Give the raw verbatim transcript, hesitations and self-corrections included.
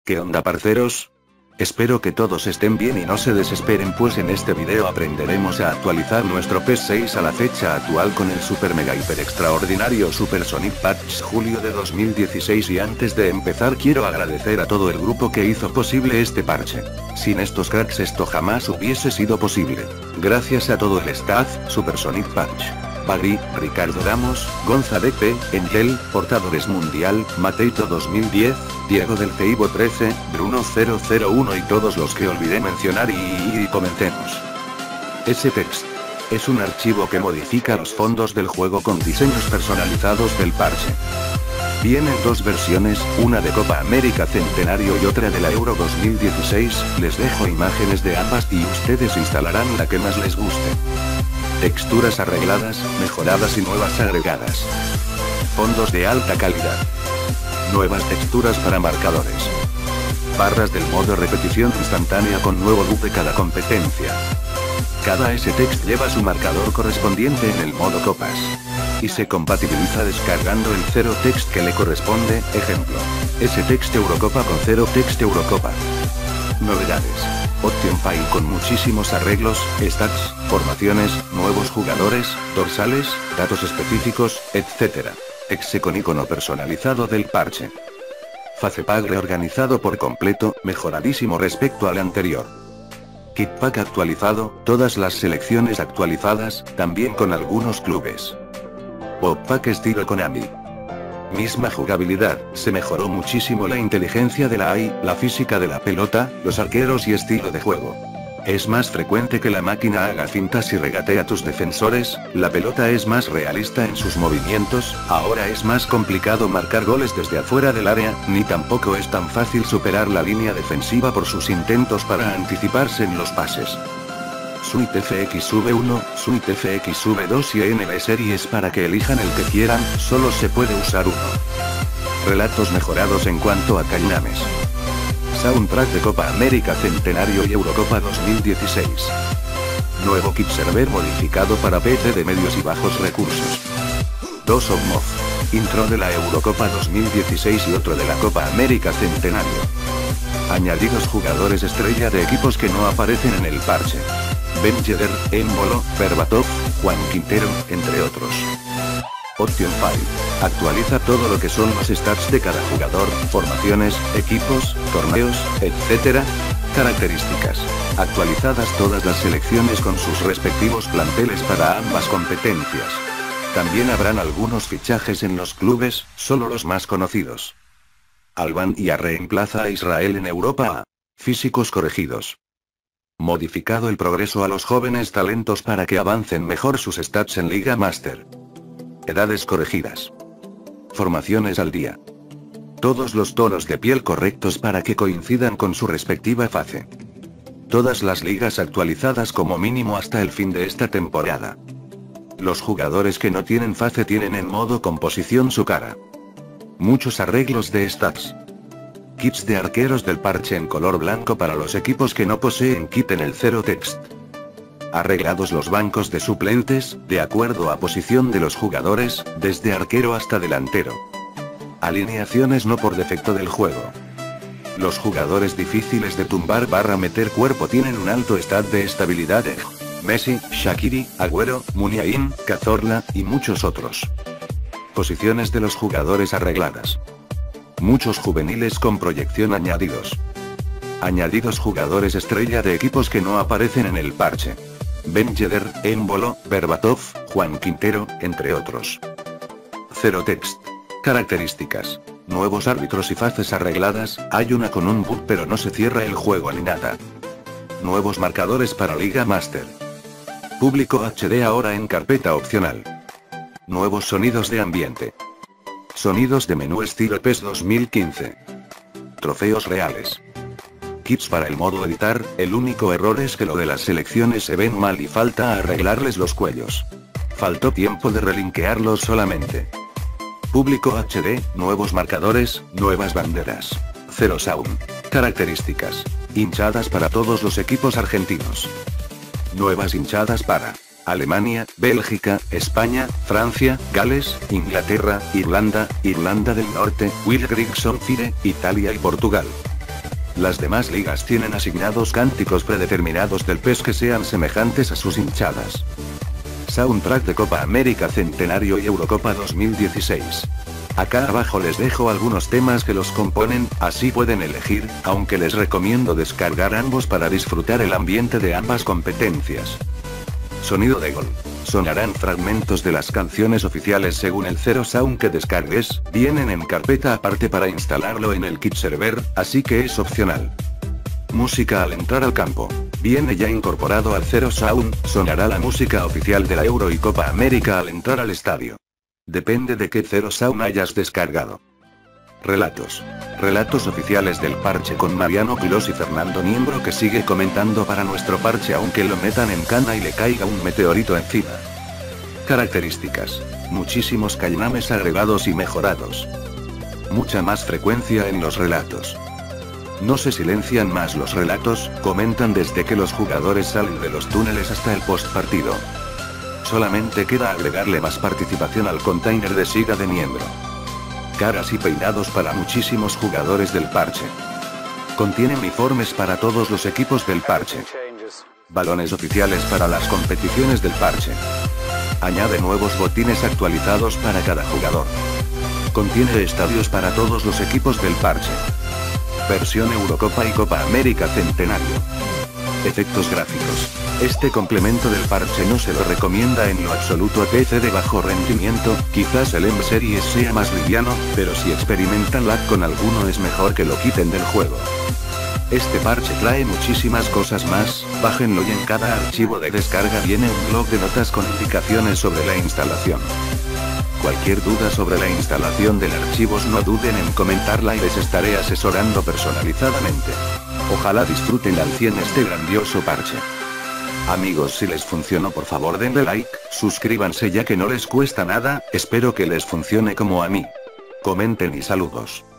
¿Qué onda, parceros? Espero que todos estén bien y no se desesperen, pues en este video aprenderemos a actualizar nuestro P E S seis a la fecha actual con el super mega hiper extraordinario Super Sonic Patch julio de dos mil dieciséis. Y antes de empezar quiero agradecer a todo el grupo que hizo posible este parche. Sin estos cracks esto jamás hubiese sido posible. Gracias a todo el staff, Super Sonic Patch. Bagri, Ricardo Ramos, Gonza D P, Engel, Portadores Mundial, Mateito dos mil diez, Diego del Ceibo trece, Bruno cero cero uno y todos los que olvidé mencionar y, y, y comencemos. S-Text. Es un archivo que modifica los fondos del juego con diseños personalizados del parche. Vienen dos versiones, una de Copa América Centenario y otra de la Euro dos mil dieciséis, les dejo imágenes de ambas y ustedes instalarán la que más les guste. Texturas arregladas, mejoradas y nuevas agregadas. Fondos de alta calidad. Nuevas texturas para marcadores. Barras del modo repetición instantánea con nuevo loop de cada competencia. Cada S-Text lleva su marcador correspondiente en el modo copas. Y se compatibiliza descargando el cero text que le corresponde, ejemplo. S-Text Eurocopa con cero text Eurocopa. Novedades. Option File con muchísimos arreglos, stats, formaciones, nuevos jugadores, dorsales, datos específicos, etcétera. Exe con icono personalizado del parche. Facepack reorganizado por completo, mejoradísimo respecto al anterior. Kitpack actualizado, todas las selecciones actualizadas, también con algunos clubes. Poppack estilo Konami. Misma jugabilidad, se mejoró muchísimo la inteligencia de la A I, la física de la pelota, los arqueros y estilo de juego. Es más frecuente que la máquina haga fintas y regatee a tus defensores, la pelota es más realista en sus movimientos, ahora es más complicado marcar goles desde afuera del área, ni tampoco es tan fácil superar la línea defensiva por sus intentos para anticiparse en los pases. Suite F X V uno, Suite F X V dos y N B Series para que elijan el que quieran, solo se puede usar uno. Relatos mejorados en cuanto a Kainames. Soundtrack de Copa América Centenario y Eurocopa dos mil dieciséis. Nuevo kit server modificado para P C de medios y bajos recursos. dos of Moth. Intro de la Eurocopa dos mil dieciséis y otro de la Copa América Centenario. Añadidos jugadores estrella de equipos que no aparecen en el parche. Ben Yedder, Embolo, Berbatov, Juan Quintero, entre otros. Option File. Actualiza todo lo que son los stats de cada jugador, formaciones, equipos, torneos, etcétera. Características. Actualizadas todas las selecciones con sus respectivos planteles para ambas competencias. También habrán algunos fichajes en los clubes, solo los más conocidos. Alban y a reemplaza a Israel en Europa A. Físicos corregidos. Modificado el progreso a los jóvenes talentos para que avancen mejor sus stats en Liga Master. Edades corregidas. Formaciones al día. Todos los tonos de piel correctos para que coincidan con su respectiva fase. Todas las ligas actualizadas como mínimo hasta el fin de esta temporada. Los jugadores que no tienen fase tienen en modo composición su cara. Muchos arreglos de stats. Kits de arqueros del parche en color blanco para los equipos que no poseen kit en el cero text. Arreglados los bancos de suplentes, de acuerdo a posición de los jugadores, desde arquero hasta delantero. Alineaciones no por defecto del juego. Los jugadores difíciles de tumbar barra meter cuerpo tienen un alto stat de estabilidad de Messi, Shaqiri, Agüero, Muniain, Cazorla, y muchos otros. Posiciones de los jugadores arregladas. Muchos juveniles con proyección añadidos. Añadidos jugadores estrella de equipos que no aparecen en el parche. Ben Yedder, Embolo, Berbatov, Juan Quintero, entre otros. Cero text. Características. Nuevos árbitros y fases arregladas, hay una con un bug pero no se cierra el juego ni nada. Nuevos marcadores para Liga Master. Público H D ahora en carpeta opcional. Nuevos sonidos de ambiente. Sonidos de menú estilo P E S dos mil quince. Trofeos reales. Kits para el modo editar, el único error es que lo de las selecciones se ven mal y falta arreglarles los cuellos. Faltó tiempo de relinkearlos solamente. Público H D, nuevos marcadores, nuevas banderas. Cero sound. Características. Hinchadas para todos los equipos argentinos. Nuevas hinchadas para Alemania, Bélgica, España, Francia, Gales, Inglaterra, Irlanda, Irlanda del Norte, Will Grigson Fire, Italia y Portugal. Las demás ligas tienen asignados cánticos predeterminados del P E S que sean semejantes a sus hinchadas. Soundtrack de Copa América Centenario y Eurocopa dos mil dieciséis. Acá abajo les dejo algunos temas que los componen, así pueden elegir, aunque les recomiendo descargar ambos para disfrutar el ambiente de ambas competencias. Sonido de gol. Sonarán fragmentos de las canciones oficiales según el Zero Sound que descargues, vienen en carpeta aparte para instalarlo en el kit server, así que es opcional. Música al entrar al campo. Viene ya incorporado al Zero Sound, sonará la música oficial de la Euro y Copa América al entrar al estadio. Depende de qué Zero Sound hayas descargado. Relatos. Relatos oficiales del parche con Mariano Quilós y Fernando Niembro que sigue comentando para nuestro parche aunque lo metan en cana y le caiga un meteorito encima. Características. Muchísimos cañames agregados y mejorados. Mucha más frecuencia en los relatos. No se silencian más los relatos, comentan desde que los jugadores salen de los túneles hasta el post partido. Solamente queda agregarle más participación al container de siga de Niembro. Caras y peinados para muchísimos jugadores del parche. Contiene uniformes para todos los equipos del parche. Balones oficiales para las competiciones del parche. Añade nuevos botines actualizados para cada jugador. Contiene estadios para todos los equipos del parche. Versión Eurocopa y Copa América Centenario. Efectos gráficos. Este complemento del parche no se lo recomienda en lo absoluto a P C de bajo rendimiento, quizás el M Series sea más liviano, pero si experimentan lag con alguno es mejor que lo quiten del juego. Este parche trae muchísimas cosas más, bájenlo y en cada archivo de descarga viene un blog de notas con indicaciones sobre la instalación. Cualquier duda sobre la instalación del archivo no duden en comentarla y les estaré asesorando personalizadamente. Ojalá disfruten al cien este grandioso parche. Amigos, si les funcionó por favor denle like, suscríbanse ya que no les cuesta nada, espero que les funcione como a mí. Comenten y saludos.